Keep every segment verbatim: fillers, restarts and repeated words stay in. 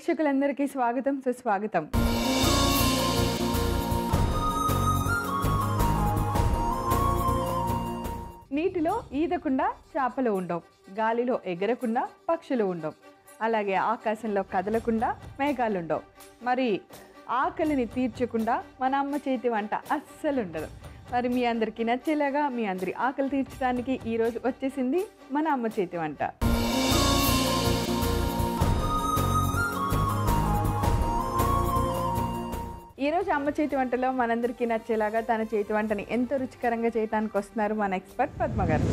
ప్రేక్షకులందరికీ స్వాగతం సుస్వాగతం. నీటిలో ఈదకుండా చేపలు ఉండవు, గాలిలో ఎగరకుండా పక్షులు ఉండవు, అలాగే ఆకాశంలో కదలకుండా మేఘాలు ఉండవు. మరి ఆకలిని తీర్చకుండా మన అమ్మ చేతి వంట అస్సలు ఉండదు. మరి మీ అందరికీ నచ్చేలాగా మీ అందరి ఆకలి తీర్చడానికి ఈరోజు వచ్చేసింది మన అమ్మ చేతి వంట. ఈరోజు అమ్మ చేతి వంటలో మనందరికీ నచ్చేలాగా తన చేతి వంటని ఎంతో రుచికరంగా చేయడానికి వస్తున్నారు మన ఎక్స్పర్ట్ పద్మ గారు.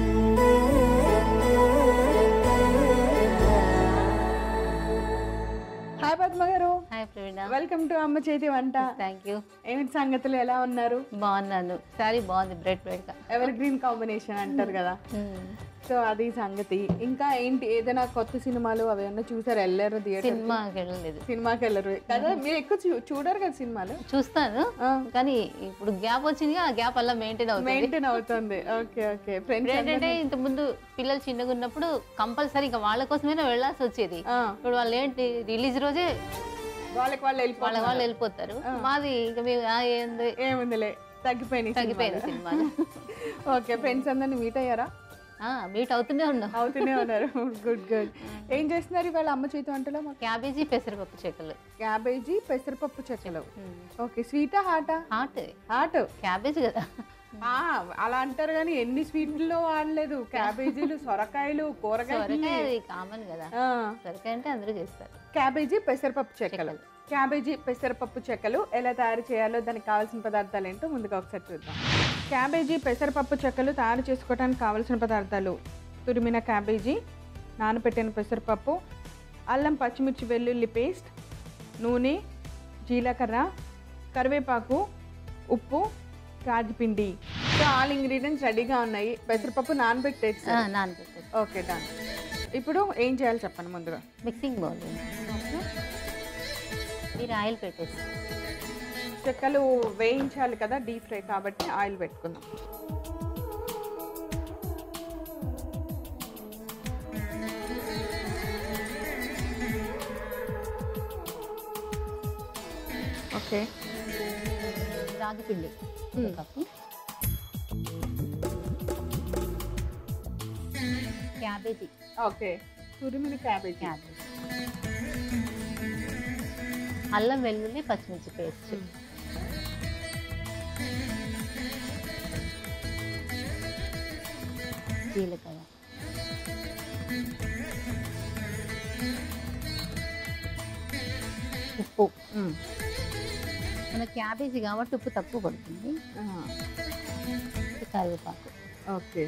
హాయ్ పద్మ గారు. Hi Praveena. వెల్కమ్ టు అమ్మ చేతి వంట. Thank you. ఏమిటి సంగతులు, ఎలా ఉన్నారు? బాగున్నాను. సారీ బాగుంది, బ్రెడ్ బ్రెడ్ గా. ఎవర్ గ్రీన్ కాంబినేషన్ అంటారు కదా, సో అది సంగతి. ఇంకా ఏంటి, ఏదైనా కొత్త సినిమాలు అవి ఏమన్నా చూసారు? వెళ్ళారు థియేటర్? సినిమాకి వెళ్ళలేదు. సినిమాకి వెళ్ళరు కదా, మీరు ఎక్కువ చూడరు కదా సినిమాలు? చూస్తాను, కానీ ఇప్పుడు గ్యాప్ వచ్చింది, ఆ గ్యాప్ అలా మెయింటైన్ అవుతుంది మెయింటైన్ అవుతుంది ఓకే ఓకే. ఫ్రెండ్స్ ఏంటంటే ఇంత ముందు పిల్లలు చిన్నగా ఉన్నప్పుడు కంపల్సరీ ఇంకా వాళ్ళ కోసమైనా వెళ్ళాల్సి వచ్చేది. ఇప్పుడు వాళ్ళు ఏంటి రిలీజ్ రోజే వాళ్ళకి వాళ్ళు వెళ్ళిపో వాళ్ళ వాళ్ళు వెళ్ళిపోతారు. మాది ఇంకా మేము ఏంది ఏముందిలే, తగ్గిపోయినాయి తగ్గిపోయింది సినిమాలు. ఓకే, ఫ్రెండ్స్ అందరిని మీట్ అయ్యారా? మీట్ అవుతూనే ఉన్నాం. అవుతూనే ఉన్నారు. Good good. ఏం చేస్తున్నారు ఇవాళ అమ్మ చేతి వంటలో? క్యాబేజీ పెసరపప్పు చెక్కలు. క్యాబేజీ పెసరపప్పు చెక్కలు. ఓకే, స్వీటా హాటా? హాట్. హాట్ క్యాబేజీ కదా. అలా అంటారు కానీ ఎన్ని స్వీట్లో వాడలేదు. క్యాబేజీలు, సొరకాయలు, కూరగాయలు కామన్ కదా. సొరకాయ అంటే అందరూ చేస్తారు. క్యాబేజీ పెసరపప్పు చెక్కలు. క్యాబేజీ పెసరపప్పు చెక్కలు ఎలా తయారు చేయాలో, దానికి కావాల్సిన పదార్థాలు ఏంటో ముందుగా ఒకసారి చూద్దాం. క్యాబేజీ పెసరపప్పు చెక్కలు తయారు చేసుకోవడానికి కావలసిన పదార్థాలు: తురిమిన క్యాబేజీ, నానబెట్టిన పెసరపప్పు, అల్లం పచ్చిమిర్చి వెల్లుల్లి పేస్ట్, నూనె, జీలకర్ర, కరివేపాకు, ఉప్పు, రాగిపిండి. సో ఆల్ ఇంగ్రీడియంట్స్ రెడీగా ఉన్నాయి. పెసరపప్పు నానబెట్టేసి నానబెట్టేసి ఓకే డన్. ఇప్పుడు ఏం చేయాలి చెప్పండి. ముందుగా మిక్సింగ్ బౌల్ మీరు ఆయిల్ పెట్టేసి, చెక్కలు వేయించాలి కదా, డీప్ ఫ్రై కాబట్టి ఆయిల్ పెట్టుకుందాం. ఓకే, రాగిపిండి కప్పు, క్యాబేజీ, ఓకే తురిమిన క్యాబేజీ, క్యాబేజీ, అల్లం వెల్లుల్లి పచ్చిమిర్చి పేస్ట్, జీలకర్ర, ఉప్పు. మన క్యాబేజీ కాబట్టి ఉప్పు తక్కువ పడుతుంది. కరివేపాకు. ఓకే,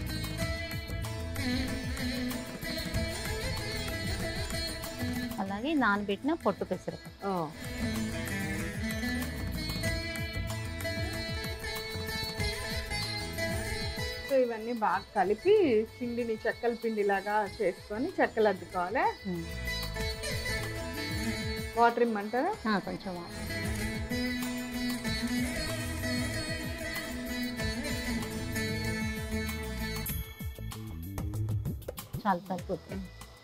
అలాగే నానబెట్టిన పొట్టు పెసరపప్పు. సో ఇవన్నీ బాగా కలిపి పిండిని చెక్కల పిండిలాగా చేసుకొని చెక్కలు అద్దుకోవాలి. వాటర్ ఇమ్మంటారా? కొంచెం వాటర్. చాలా తగ్గుతుంది.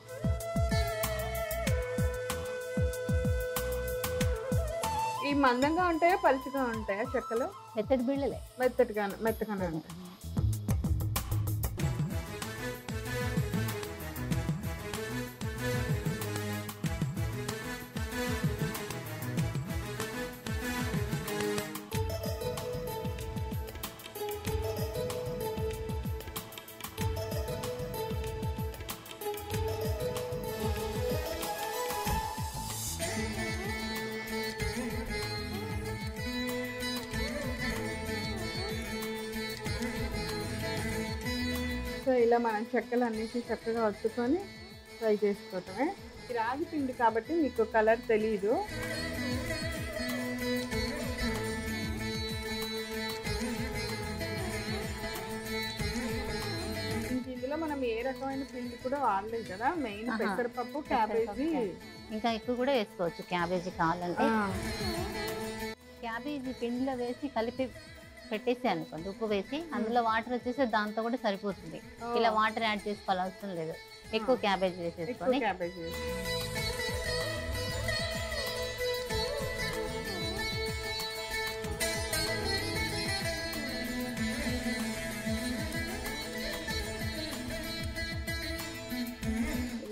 ఈ మందంగా ఉంటాయా పలుచగా ఉంటాయా చెక్కలు? మెత్తటి బిళ్ళలే. మెత్తటిగా మెత్తగానే ఉంటాయి. సో ఇలా మనం చెక్కలు అన్నింటి చక్కగా వత్తుకొని ఫ్రై చేసుకోవటమే. ఈ రాగి పిండి కాబట్టి మీకు కలర్ తెలీదు. ఇందులో మనం ఏ రకమైన పిండి కూడా వాడలేదు కదా, మెయిన్ పెసరపప్పు, క్యాబేజీ. ఇంకా ఎక్కువ కూడా వేసుకోవచ్చు క్యాబేజీ కావాలంటే. క్యాబేజీ పిండిలో వేసి కలిపి పెట్టేసి అనుకోండి, ఉప్పు వేసి అందులో వాటర్ వచ్చేసి దాంతో కూడా సరిపోతుంది. ఇలా వాటర్ యాడ్ చేసుకోవాలి అవసరం లేదు. ఎక్కువ క్యాబేజీ వేసేసుకొని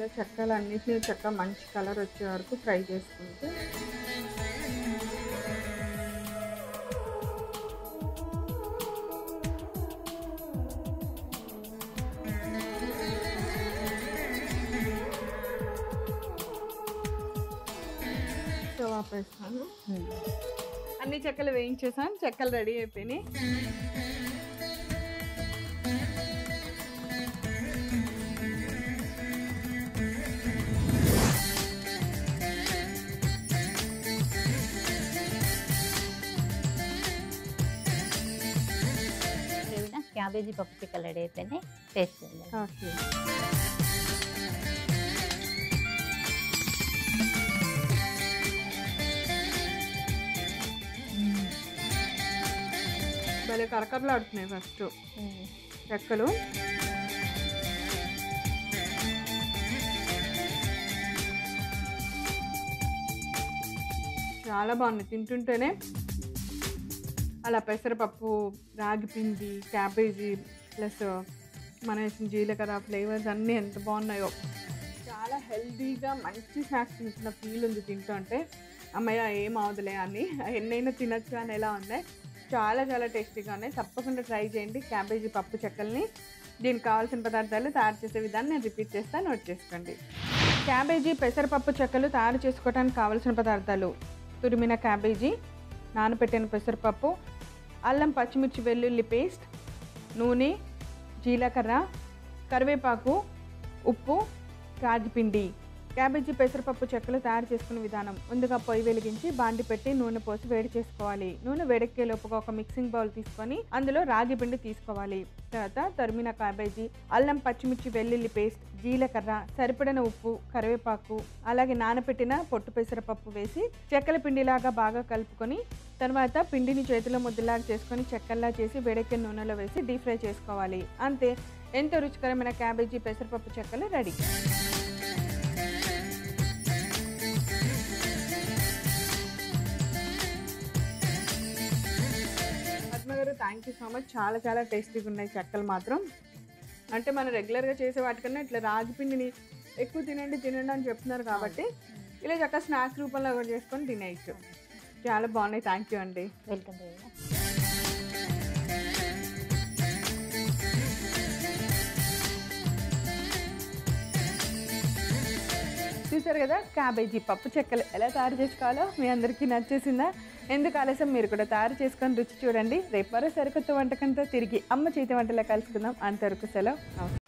చెక్కలు అన్నిటినీ చక్కగా మంచి కలర్ వచ్చే వరకు ఫ్రై చేసుకుంటూ స్టవ్ ఆపేస్తాను. అన్ని చెక్కలు వేయించేసాను, చెక్కలు రెడీ అయిపోయినాయి. క్యాబేజీ పప్పు చిక్కలు రెడీ అయిపోయినాయి, టేస్ట్ చేయండి. ఓకే, భలే కరకరలు ఆడుతున్నాయి ఫస్ట్ చెక్కలు. చాలా బాగున్నాయి తింటుంటేనే. అలా పెసరపప్పు, రాగి పిండి, క్యాబేజీ ప్లస్ మన వేసిన జీలకర్ర ఫ్లేవర్స్ అన్నీ ఎంత బాగున్నాయో. చాలా హెల్తీగా మంచి స్నాక్స్ తింటున్న ఫీల్ ఉంది తింటుంటే. అమ్మయ్య ఏం అవదులే అని, ఎన్నైనా తినచ్చు అని ఎలా ఉన్నాయి. చాలా చాలా టేస్టీగా ఉన్నాయి. తప్పకుండా ట్రై చేయండి క్యాబేజీ పప్పు చెక్కల్ని. దీనికి కావాల్సిన పదార్థాలు తయారు చేసే విధానం నేను రిపీట్ చేస్తాను, నోట్ చేసుకోండి. క్యాబేజీ పెసరపప్పు చెక్కలు తయారు చేసుకోవడానికి కావాల్సిన పదార్థాలు: తురిమిన క్యాబేజీ, నానబెట్టిన పెసరపప్పు, అల్లం పచ్చిమిర్చి వెల్లుల్లి పేస్ట్, నూనె, జీలకర్ర, కరివేపాకు, ఉప్పు, రాగిపిండి. క్యాబేజీ పెసరపప్పు చెక్కలు తయారు చేసుకునే విధానం: ముందుగా పొయ్యి వెలిగించి బాండి పెట్టి నూనె పోసి వేడి చేసుకోవాలి. నూనె వేడెక్కేలోపుగా ఒక మిక్సింగ్ బౌల్ తీసుకొని అందులో రాగి పిండి తీసుకోవాలి. తర్వాత తరిమిన క్యాబేజీ, అల్లం పచ్చిమిర్చి వెల్లుల్లి పేస్ట్, జీలకర్ర, సరిపడిన ఉప్పు, కరివేపాకు, అలాగే నానబెట్టిన పొట్టు పెసరపప్పు వేసి చెక్కల పిండిలాగా బాగా కలుపుకొని తర్వాత పిండిని చేతిలో ముద్దలాగా చేసుకొని చెక్కల్లా చేసి వేడెక్కే నూనెలో వేసి డీప్ ఫ్రై చేసుకోవాలి. అంతే, ఎంతో రుచికరమైన క్యాబేజీ పెసరపప్పు చెక్కలు రెడీ. గారు థ్యాంక్ యూ సో మచ్. చాలా చాలా టేస్టీగా ఉన్నాయి చెక్కలు మాత్రం. అంటే మనం రెగ్యులర్గా చేసే వాటికన్నా ఇట్లా రాగి పిండిని ఎక్కువ తినండి తినండి అని చెప్తున్నారు కాబట్టి ఇలా చక్కగా స్నాక్స్ రూపంలో కూడా చేసుకొని తినేయచ్చు. చాలా బాగున్నాయి. థ్యాంక్ యూ అండి. వెల్కమ్. చూసారు కదా క్యాబేజీ పప్పు చెక్కలు ఎలా తయారు చేసుకోవాలో. మీ అందరికీ నచ్చేసిందా? ఎందుకు ఆలస్యం, మీరు కూడా తయారు చేసుకొని రుచి చూడండి. రేపు మరో సరికొత్త వంటకంతో తిరిగి అమ్మ చేతి వంటలా కలుసుకుందాం. అంతవరకు సెలవు. నమస్తే.